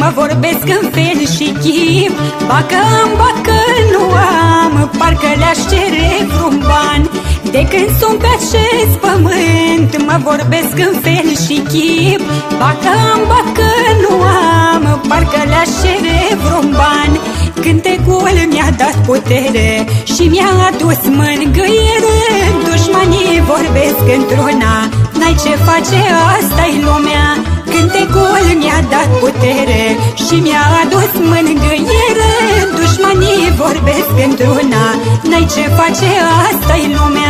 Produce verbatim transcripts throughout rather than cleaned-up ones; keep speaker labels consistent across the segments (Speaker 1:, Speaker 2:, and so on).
Speaker 1: mă vorbesc în fel și chip. Bacă-mi, bacă, nu am, parcă le-aș cere vreun ban. De când sunt pe acest pământ, mă vorbesc în fel și chip. Bacă-mi, bacă, nu am, parcă le-aș cere vreun ban. Cântecul mi-a dat putere și mi-a adus mângâiere. Dușmanii vorbesc într-una, n-ai ce face, asta-i lumea. Cântecul mi-a dat putere și mi-a adus mângâiere. Dușmanii vorbesc într-una, n-ai ce face, asta-i lumea.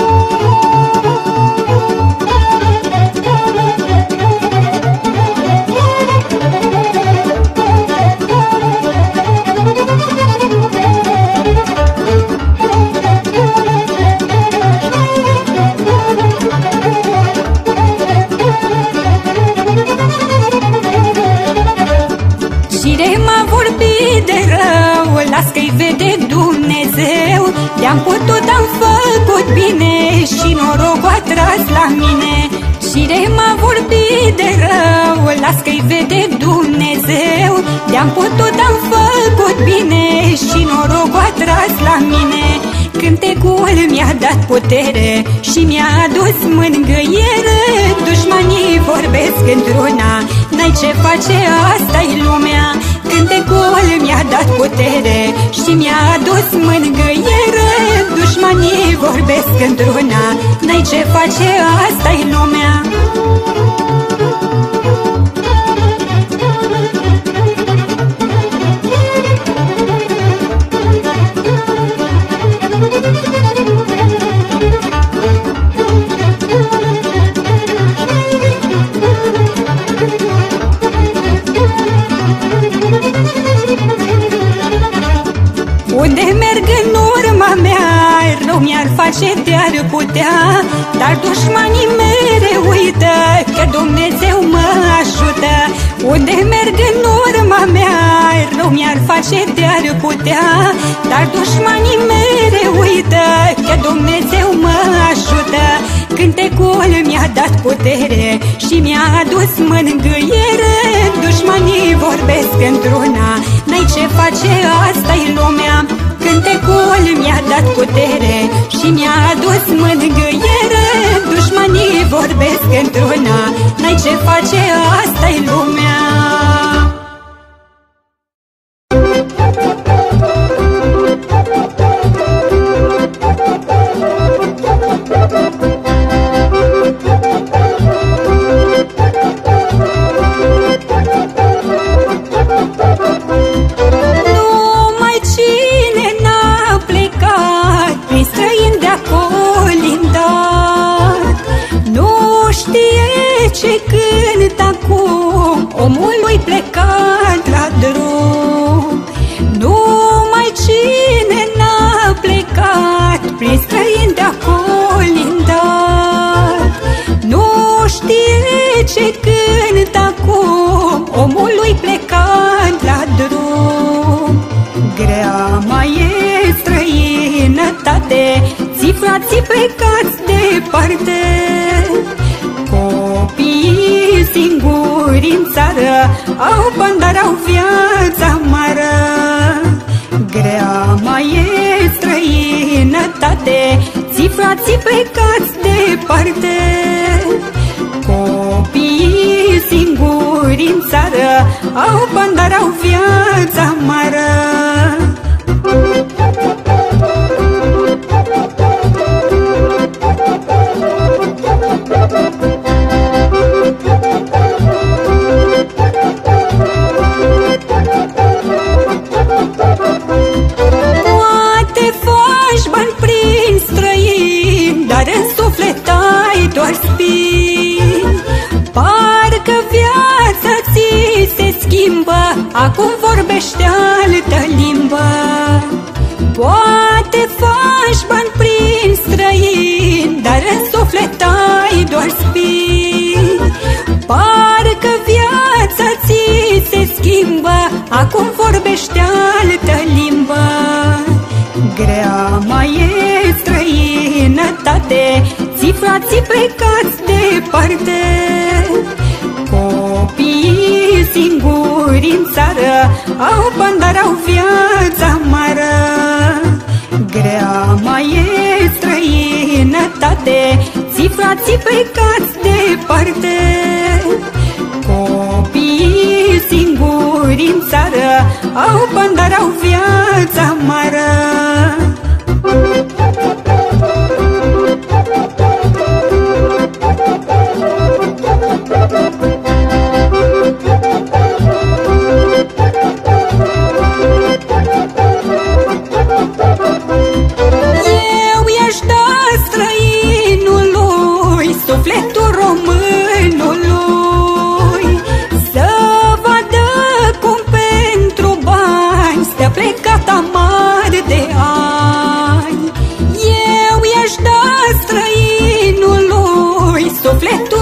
Speaker 1: Las că-i vede Dumnezeu. De-am putut, am făcut bine și norocul a tras la mine. Cine m-a vorbit de rău, las că-i vede Dumnezeu. De-am putut, am făcut bine și norocul a tras la mine. Cântecul mi-a dat putere și mi-a adus mângâiere. Dușmanii vorbesc într-una, n-ai ce face, asta-i lumea. Cântecul mi-a dat putere și mi-a adus mângâiere. Dușmanii vorbesc într-una, n-ai ce face, asta-i lumea. Unde merg în urma mea, rău mi-ar face, de-ar putea. Dar dușmanii mereu uită că Dumnezeu mă ajută. Unde merg în urma mea, rău mi-ar face, de-ar putea. Dar dușmanii mereu uită că Dumnezeu mă ajută. Cântecul mi-a dat putere și mi-a adus mângâiere. Dușmanii vorbesc într-una, n-ai ce face, asta-i lumea. Cântecul mi-a dat putere și mi-a adus mângâiere. Dușmanii vorbesc într-una, n-ai ce face, asta-i lumea. Ce cânt acum omului plecat la drum? Numai cine n-a plecat prin străini de-a colindat. Nu știe ce cânt acum omului plecat la drum. Grea mai e străinătate, ții frații plecați departe. Copiii singuri în țară au bani, dar au viața amară. Grea mai e străinătate, ții frații plecați departe. Copiii singuri în țară au bani, dar au viața amară. Acum vorbește altă limbă. Poate faci bani prin străini, dar în suflet ai doar spini. Parcă viața ți se schimbă, acum vorbește altă limbă. Grea mai e străinătate, ții frații plecați departe. Copiii singuri singuri în țară, au bani, dar au viața amară. Grea mai e străinătate, ții frații plecați departe. Copiii singuri în țară, au bani, dar au viața amară. Sufletul românului să vadă cum pentru bani stă plecat amar de ani. Eu i-aș da străinului sufletul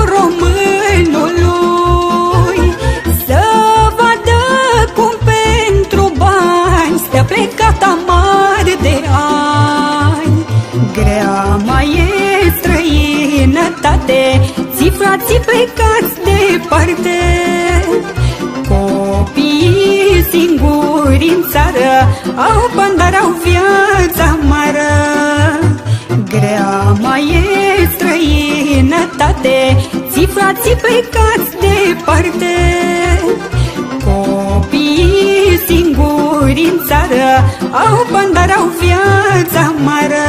Speaker 1: românului să vadă cum pentru bani stă plecat amar de ani. Grea mai e străinătate, ții frații plecați departe. Copiii singuri în țară, au bani, dar au viața amară. Grea mai e străinătate, ții frații plecați departe. Copiii singuri în țară, au bani, dar au viața amară.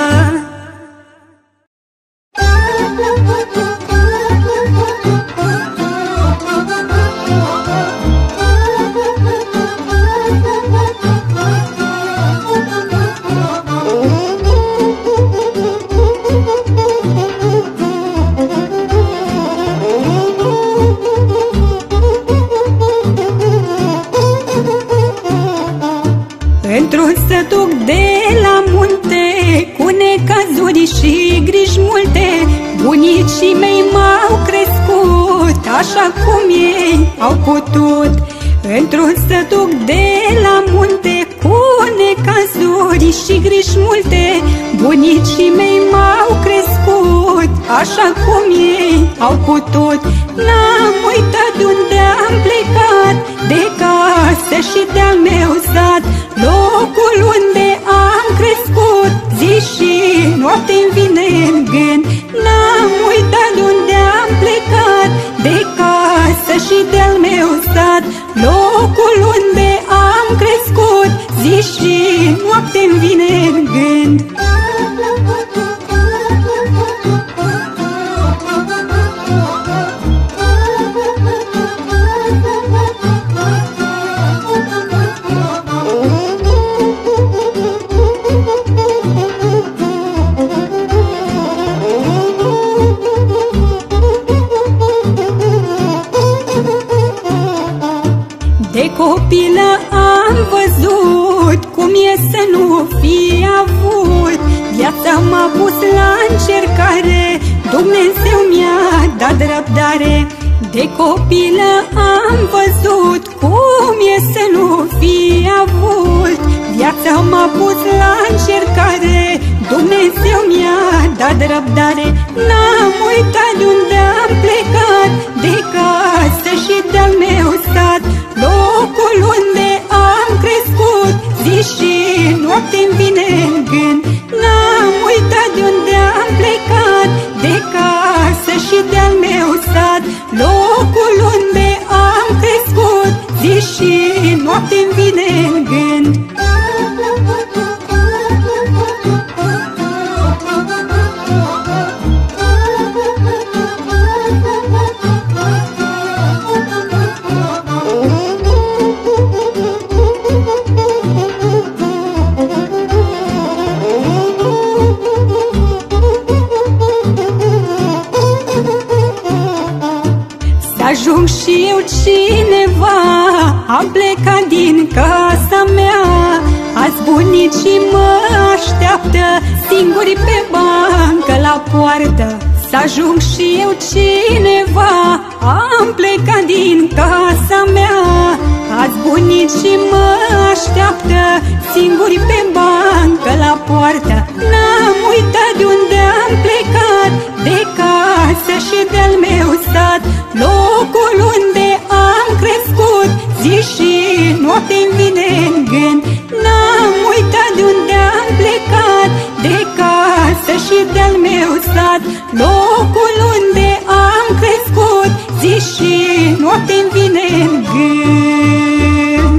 Speaker 1: Într-un sătuc de la munte, cu necazuri și griji multe, bunicii mei m-au crescut așa cum ei au putut. Într-un sătuc de la munte, cu necazuri și griji multe, bunicii mei m-au crescut așa cum ei au putut. N-am uitat de unde am plecat, de casă și de-al meu sat, locul unde am crescut, zi și noapte-mi vine în gând. N-am uitat de unde am plecat, de casă și de-al meu sat, locul unde am crescut, zi și noapte-mi vine în gând. De copilă am văzut cum e să nu fi avut. Viața m-a pus la încercare, Dumnezeu mi-a dat răbdare. De copilă am văzut cum e să nu fi avut. Viața m-a pus la încercare, Dumnezeu mi-a dat răbdare. N-am uitat de unde am plecat, de casă și de-al meu sat, locul unde am crescut, zi și noapte-mi vine în gând. N-am uitat de unde am plecat, de casă și de-al meu sat, locul unde am crescut, zi și noapte-mi vine în gând. Ajung și eu cineva, am plecat din casa mea. Azi bunicii mă așteaptă, singuri pe bancă la poartă. Să-ajung și eu cineva, am plecat din casa mea. Azi bunicii mă așteaptă, singuri pe bancă la poartă. N-am uitat de unde am plecat, de casă și de-al meu sat, locul unde am crescut, zi și și de-al meu sat, locul unde am crescut, zi și noapte-mi vine în gând.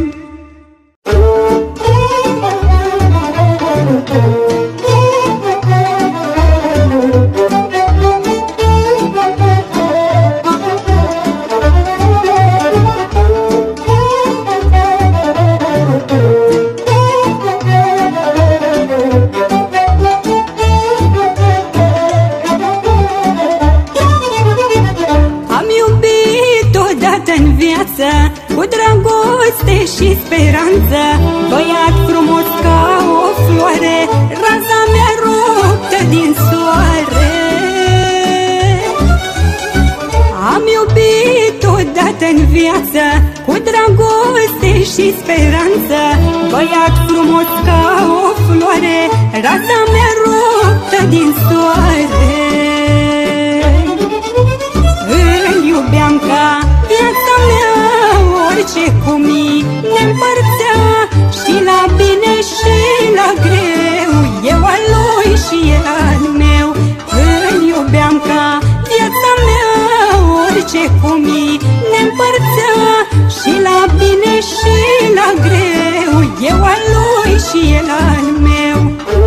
Speaker 1: Cu dragoste și speranță, băiat frumos ca o floare, raza mea ruptă din soare. Am iubit odată în viață, cu dragoste și speranță, băiat frumos ca o floare, raza mea ruptă din soare. Îl iubeam ca viața mea, orice cu mine împărțea, și la bine și la greu, eu al lui și el al meu. Îl iubeam ca viața mea, orice cu mine împărțea, și la bine și la greu, eu al lui și el al meu.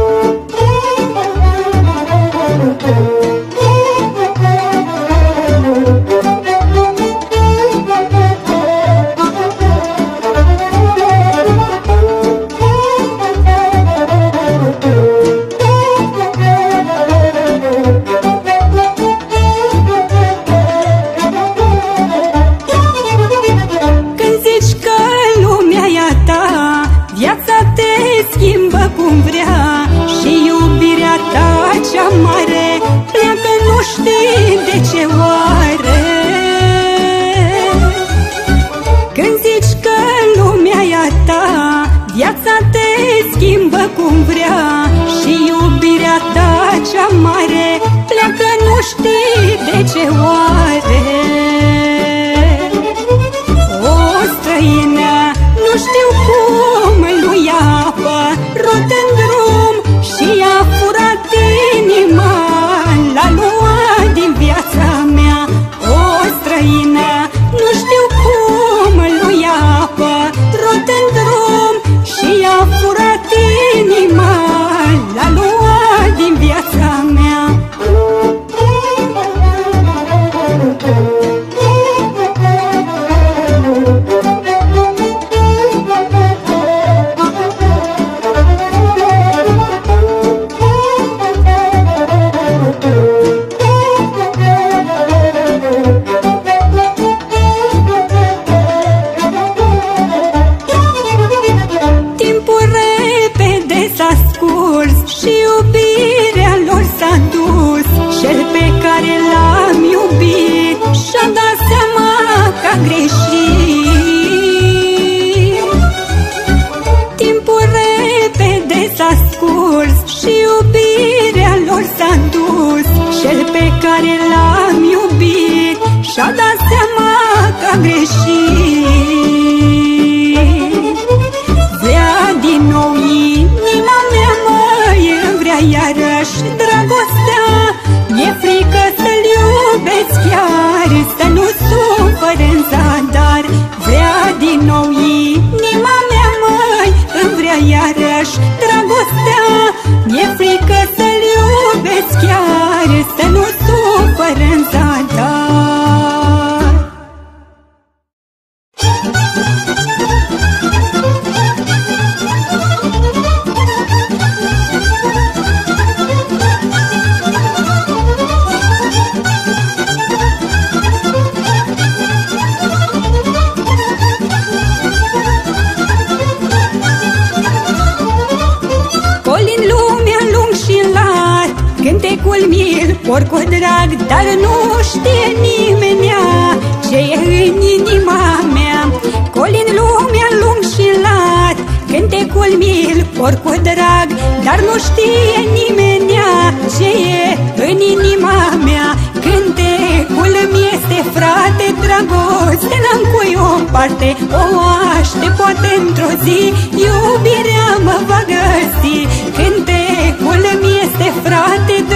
Speaker 2: Ori cu drag, dar nu știe nimenea ce e în inima mea. Colin lumea lung și lat, cântecul mil, ori cu drag, dar nu știe nimenea ce e în inima mea. Cântecul mi este frate, dragoste n-am cui o parte, o aștept poate într-o zi, iubirea mă va găsi. Cântecul mi este frate,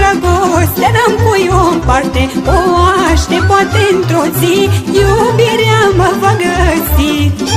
Speaker 1: parte, o aștept poate într-o zi, iubirea mă va găsi.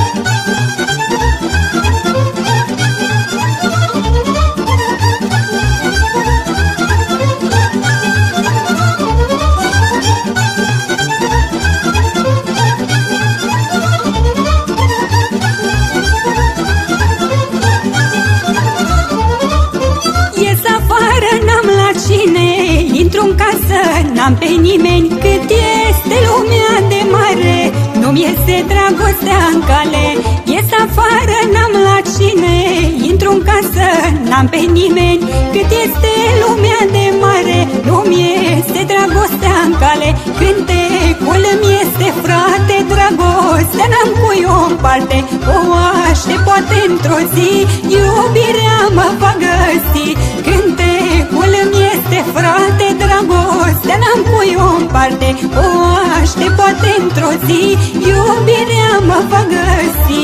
Speaker 1: Intru-n casă, n-am pe nimeni, cât este lumea de mare, nu-mi iese dragostea în cale. Ies afară, n-am la cine, intru-n casă, n-am pe nimeni, cât este lumea de mare, nu-mi iese dragostea în cale. Cântecul îmi este frate, dragostea n-am cu eu în parte, o aștept poate într-o zi, iubirea mă va găsi. Cântecul îmi este frate, dragostea n-am cu eu în parte, o aștept poate într-o zi, iubirea mă va găsi.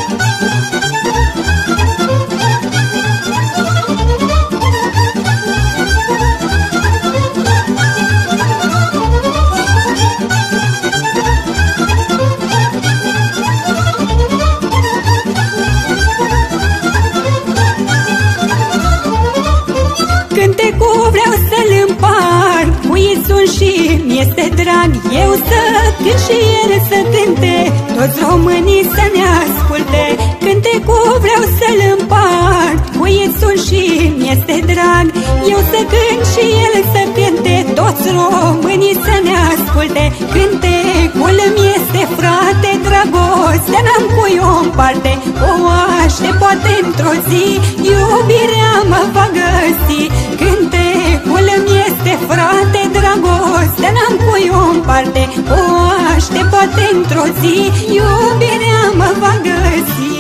Speaker 1: Cântecul vreau să-l împart cu Iisus și mi-este drag, eu să cânt și el să cânte, toți românii să ne asculte. Cântecul vreau să-l împart cu Iisus și mi-este drag, eu să cânt și el să cânte, toți românii să ne asculte. Cântecul îmi este frate, dragostea n-am cu eu în parte, o aștept poate într-o zi, iubirea mă va găsi. Cântecul îmi este frate, dragostea n-am cu eu în parte, o aștept poate într-o zi, iubirea mă va găsi.